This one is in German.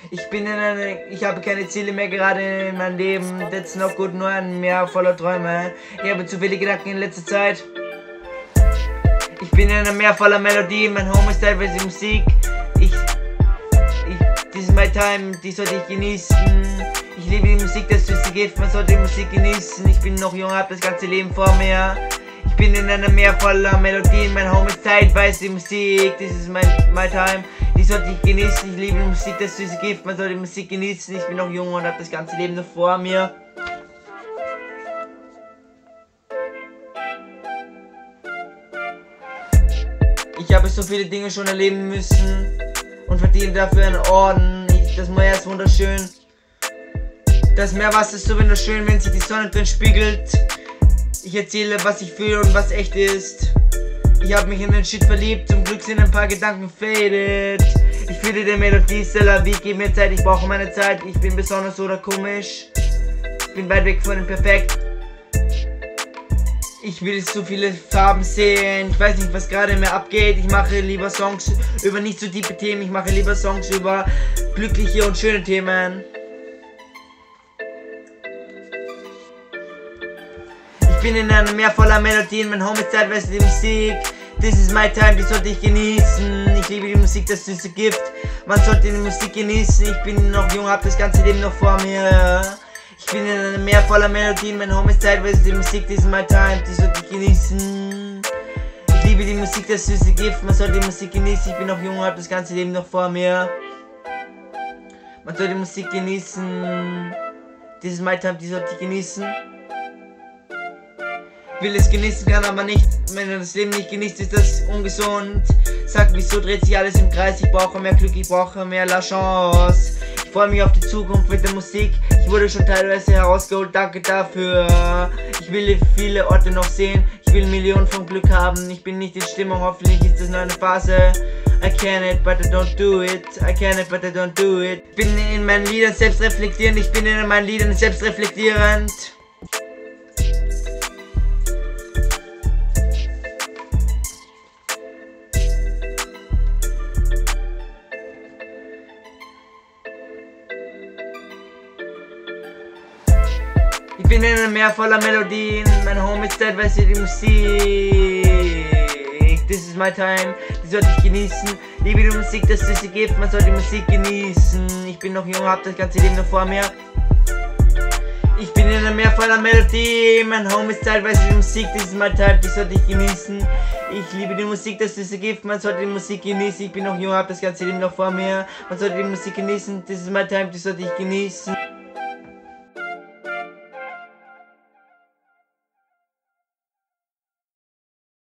Ich habe keine Ziele mehr gerade in meinem Leben. That's not good, nur ein Meer voller Träume. Ich habe zu viele Gedanken in letzter Zeit. Ich bin in einem Meer voller Melodien. Mein Home ist teilweise Musik. This is my time, die sollte ich genießen. Ich liebe die Musik, das süße Gift, man sollte die Musik genießen. Ich bin noch jung, hab das ganze Leben vor mir. Ich bin in einem Meer voller Melodien, mein Home ist zeitweise die Musik. This is my time, die sollte ich genießen. Ich liebe die Musik, das süße Gift, man sollte die Musik genießen. Ich bin noch jung und hab das ganze Leben noch vor mir. Ich habe so viele Dinge schon erleben müssen und verdiene dafür einen Orden. Das Meer ist wunderschön. Das Meerwasser ist so wunderschön, wenn sich die Sonne drin spiegelt. Ich erzähle, was ich fühle und was echt ist. Ich habe mich in den Shit verliebt, zum Glück sind ein paar Gedanken faded. Ich fühle die Melodie, Stella, wie gib mir Zeit, ich brauche meine Zeit. Ich bin besonders oder komisch. Ich bin weit weg von dem Perfekt. Ich will so viele Farben sehen, ich weiß nicht, was gerade mehr abgeht. Ich mache lieber Songs über nicht so tiefe Themen. Ich mache lieber Songs über glückliche und schöne Themen. Ich bin in einem Meer voller Melodien, mein Home ist zeitweise die Musik. This is my time, die sollte ich genießen. Ich liebe die Musik, das süße Gift. Man sollte die Musik genießen. Ich bin noch jung, hab das ganze Leben noch vor mir. Ich bin in einem Meer voller Melodien, mein Home ist zeitweise die Musik, this is my time, die sollte ich genießen. Ich liebe die Musik, das süße Gift, man sollte die Musik genießen. Ich bin noch jung, hab das ganze Leben noch vor mir. Man soll die Musik genießen. This is my time, die sollte ich genießen. Will es genießen, kann aber nicht. Wenn du das Leben nicht genießt, ist das ungesund. Sag, wieso dreht sich alles im Kreis? Ich brauche mehr Glück, ich brauche mehr La Chance. Ich freue mich auf die Zukunft mit der Musik. Ich wurde schon teilweise herausgeholt, danke dafür. Ich will viele Orte noch sehen. Ich will Millionen von Glück haben. Ich bin nicht in Stimmung, hoffentlich ist das nur eine Phase. I can it, but I don't do it. I can it, but I don't do it. Ich bin in meinen Liedern selbst reflektierend. Ich bin in meinen Liedern selbst reflektierend. Ich bin in einem Meer voller Melodien, mein Home ist teilweise die Musik. This is my time, die sollte ich genießen. Liebe die Musik, das süße Gift, man soll die Musik genießen. Ich bin noch jung, hab das ganze Leben noch vor mir. Ich bin in einem Meer voller Melodien, mein Home ist teilweise die Musik. This is my time, die sollte ich genießen. Ich liebe die Musik, das süße Gift, man sollte die Musik genießen. Ich bin noch jung, hab das ganze Leben noch vor mir. Man sollte die Musik genießen, this is my time, die sollte ich genießen.